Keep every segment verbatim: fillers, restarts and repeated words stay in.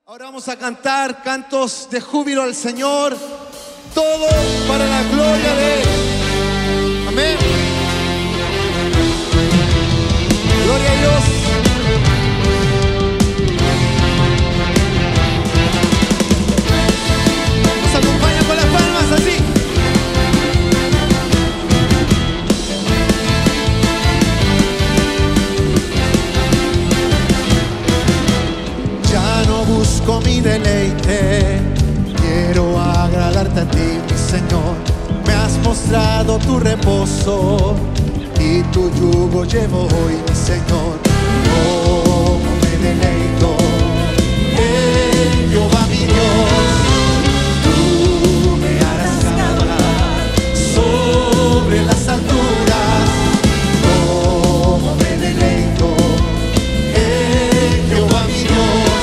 Ahora vamos a cantar cantos de júbilo al Señor, todo para la gloria de Él. Amén. Gloria a Dios. Nos acompaña con las palmas así. Busco mi deleite, quiero agradarte a ti, mi Señor. Me has mostrado tu reposo y tu yugo llevo hoy, mi Señor. Oh, me deleito en Jehová mi Dios. Tú me harás cabalgar sobre las alturas. Oh, me deleito en Jehová mi Dios.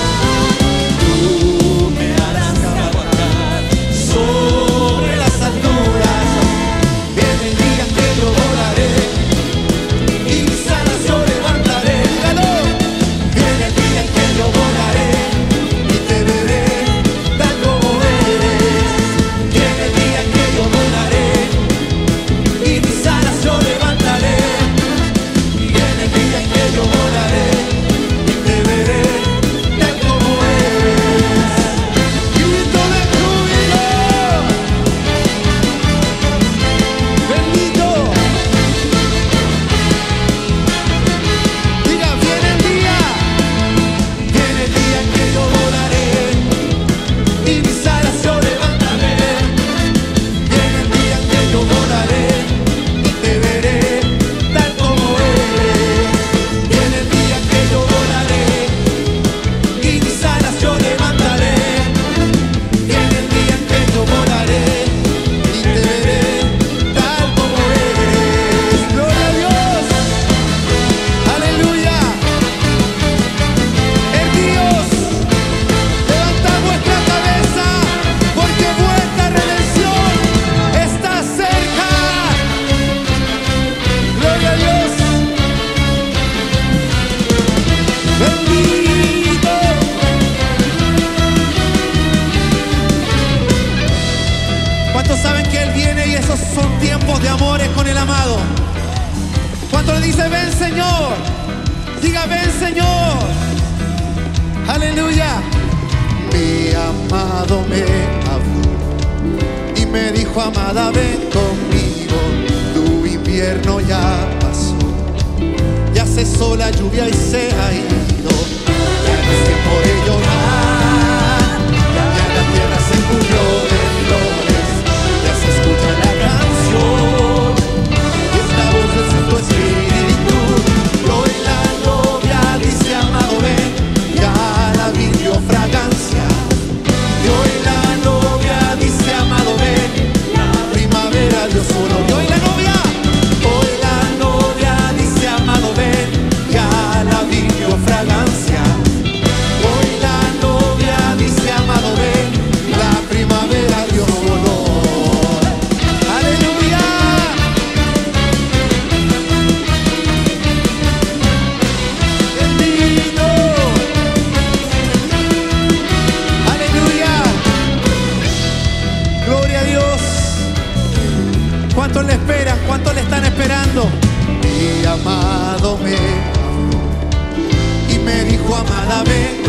¿Cuántos saben que Él viene y esos son tiempos de amores con el amado? ¿Cuántos le dice ven Señor? Diga ven Señor. Aleluya. Mi amado me habló y me dijo amada ven conmigo. Tu invierno ya pasó, ya cesó la lluvia y se ha ido. Ya no es tiempo de llorar, ya la tierra se cubrió de flores. Se escucha la canción y esta voz del Santo Espíritu. Y hoy la novia dice amado ven, ya la vi dio fragancia. Y hoy la novia dice amado ven, la primavera dio su olor. Y hoy la novia, hoy la novia dice amado ven, ya la vi dio fragancia. Hoy la novia dice amado ven, la primavera dio su olor. ¿Cuántos le esperan? ¿Cuántos le están esperando? Mi amado me habló y me dijo amada ven.